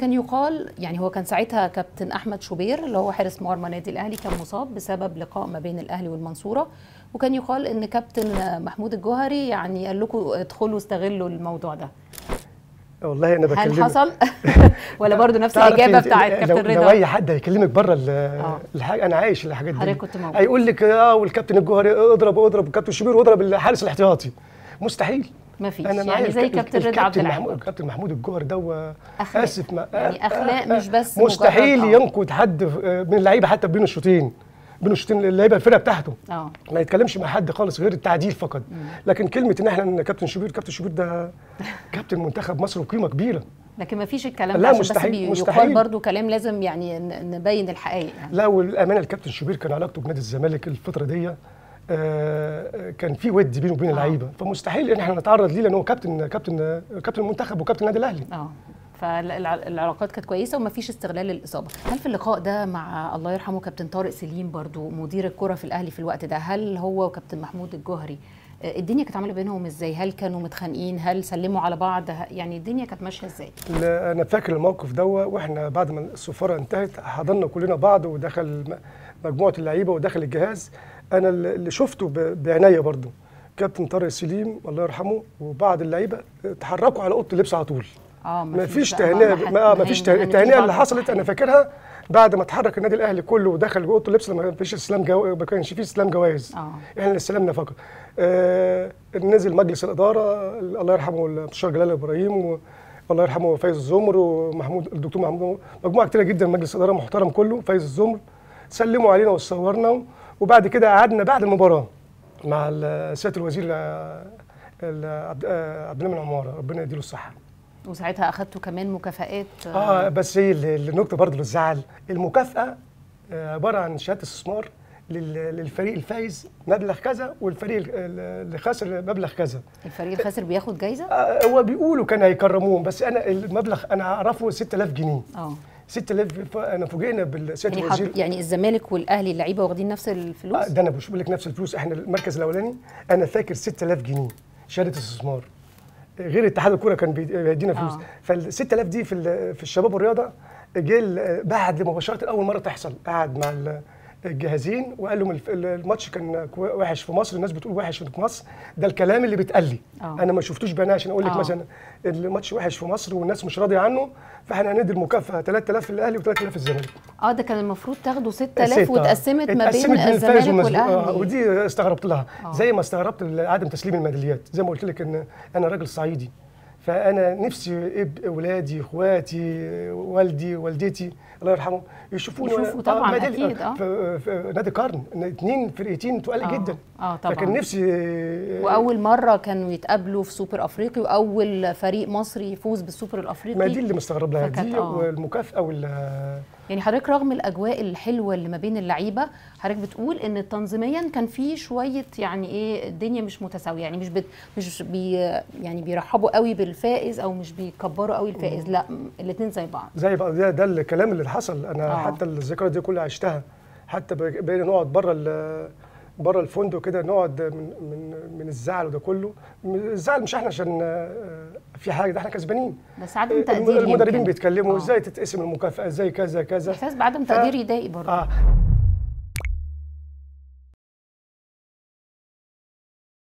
كان يقال يعني هو كان ساعتها كابتن احمد شوبير اللي هو حارس مرمى نادي الاهلي كان مصاب بسبب لقاء ما بين الاهلي والمنصوره، وكان يقال ان كابتن محمود الجوهري يعني قال لكم ادخلوا استغلوا الموضوع ده. والله انا بكلمك، هل حصل ولا برضه نفس الاجابه بتاعت كابتن رضا؟ لو اي حد هيكلمك بره الحاجه، انا عايش الحاجات دي، حضرتك كنت موجود، هيقول لك والكابتن الجوهري اضرب والكابتن شوبير واضرب الحارس الاحتياطي. مستحيل. ما فيش يعني زي كابتن رضا عبد العال. كابتن محمود الجوهري ده اسف يعني اخلاق مش بس مستحيل ينقد حد من اللعيبه حتى بين الشوطين اللعيبه الفرقه بتاعته ما يتكلمش مع حد خالص غير التعديل فقط. لكن كلمه ان احنا كابتن شوبير ده كابتن منتخب مصر وقيمه كبيره، لكن ما فيش الكلام ده عشان بس يقال برضه كلام لازم يعني نبين الحقائق يعني. لا والامانه الكابتن شوبير كان علاقته بنادي الزمالك الفتره دي كان في ود بينه وبين اللعيبه، فمستحيل ان احنا نتعرض ليه لان هو كابتن المنتخب وكابتن النادي الاهلي. فالعلاقات كانت كويسه وما فيش استغلال للاصابه. هل في اللقاء ده مع الله يرحمه كابتن طارق سليم برضو مدير الكره في الاهلي في الوقت ده، هل هو وكابتن محمود الجوهري الدنيا كانت عامله بينهم ازاي؟ هل كانوا متخانقين؟ هل سلموا على بعض؟ يعني الدنيا كانت ماشيه ازاي؟ لا انا فاكر الموقف ده، واحنا بعد ما السفاره انتهت حضرنا كلنا بعض ودخل مجموعه اللعيبه ودخل الجهاز. انا اللي شفته بعناية برضو كابتن طارق سليم الله يرحمه وبعض اللعيبه تحركوا على اوضه اللبس على طول. ما فيش تهنئه، ما فيش التهنئه اللي حصلت انا فاكرها بعد ما اتحرك النادي الاهلي كله ودخل اوضه اللبس لما فيش ما كانش فيه استلام جوائز. احنا اللي استلمنا فقط. نزل مجلس الاداره الله يرحمه المستشار جلال ابراهيم والله يرحمه فايز الزمر ومحمود الدكتور محمود، مجموعه كتيره جدا مجلس الاداره محترم كله، فايز الزمر سلموا علينا وصورنا. وبعد كده قعدنا بعد المباراه مع سياده الوزير عبد المنعم عماره ربنا يديله الصحه. وساعتها اخدتوا كمان مكافآت. بس هي النقطه برضه اللي تزعل، المكافاه عباره عن شهاده استثمار للفريق الفايز مبلغ كذا والفريق اللي خسر مبلغ كذا. الفريق الخاسر بياخد جايزه؟ هو بيقولوا كان هيكرموهم، بس انا المبلغ انا اعرفه 6000 جنيه. 6000 انا فوجئنا بالسياده الوزير. يعني الزمالك والاهلي اللعيبه واخدين نفس الفلوس؟ ده انا مش بقول لك نفس الفلوس، احنا المركز الاولاني انا فاكر 6000 جنيه شهاده استثمار، غير اتحاد الكوره كان بيدينا فلوس. فال 6000 دي في الشباب والرياضه جه بعد مباشره اول مره تحصل، قعد مع الجهازين وقال لهم الماتش كان وحش في مصر، الناس بتقول وحش في مصر، ده الكلام اللي بيتقال لي. انا ما شفتوش بناه عشان اقول لك مثلا الماتش وحش في مصر والناس مش راضيه عنه، فاحنا هندي المكافاه 3000 للاهلي و3000 الزمالك. ده كان المفروض تاخدوا 6000 واتقسمت ما بين الزمالك والاهلي. ودي استغربت لها زي ما استغربت عدم تسليم الميداليات، زي ما قلت لك ان انا راجل صعيدي، فانا نفسي اولادي اخواتي والدي والدتي الله يرحمه يشوفوا طبعا اكيد في نادي قرن 2 فرقتين تقال جدا. طبعا. فكان نفسي واول مره كانوا يتقابلوا في سوبر افريقي واول فريق مصري يفوز بالسوبر الافريقي. ما دي اللي مستغرب لها دي والمكافاه يعني حضرتك رغم الاجواء الحلوه اللي ما بين اللعيبه، حضرتك بتقول ان تنظيميا كان في شويه يعني ايه الدنيا مش متساويه، يعني يعني بيرحبوا قوي بالفائز او مش بيكبروا قوي الفائز، لا الاثنين زي بعض. ده الكلام اللي حصل. انا حتى الذكريات دي كلها عشتها، حتى بقينا نقعد بره الفندق كده، نقعد من الزعل وده كله. الزعل مش احنا عشان في حاجه، ده احنا كسبانين، بس عدم تقدير. المدربين بيتكلموا ازاي تتقسم المكافاه، ازاي كذا كذا، احساس بعدم تقدير يضايق برضه.